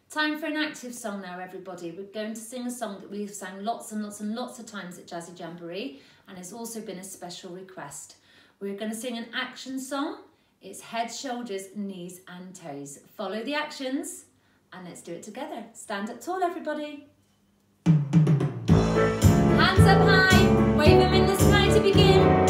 Time for an active song now, everybody. We're going to sing a song that we've sang lots and lots and lots of times at Jazzy Jamboree, and it's also been a special request. We're going to sing an action song. It's head, shoulders, knees and toes. Follow the actions and let's do it together. Stand up tall, everybody. Hands up high, wave them in the sky to begin.